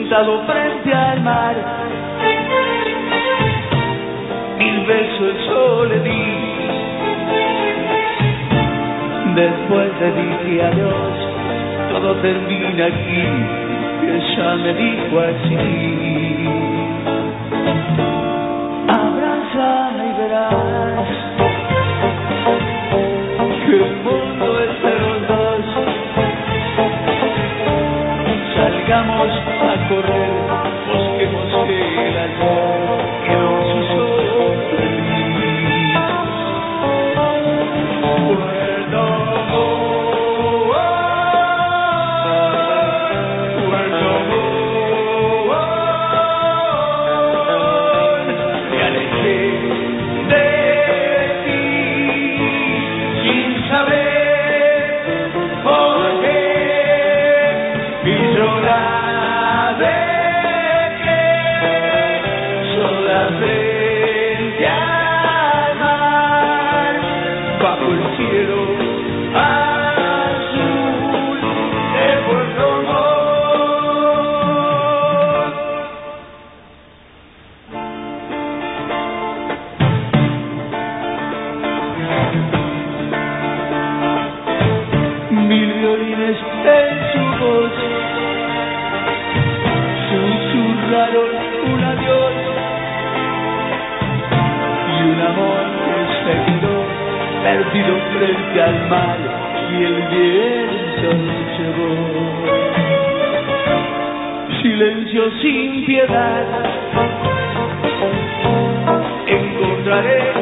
sentado frente al mar. 1000 besos yo le di, después le dije adiós, todo termina aquí, y ella me dijo así: abrázame y verás que el mundo es de los dos. Salgamos a correr, busquemos el amor que nos usó feliz. Me alejé de ti sin saber por qué, y yo la dejé sola frente al mar, bajo el cielo azul de Puerto Montt. Mil violines en su voz susurraron un adiós, y un amor que se quedó perdido frente al mar, y el viento lo llevó. Silencio sin piedad, encontraré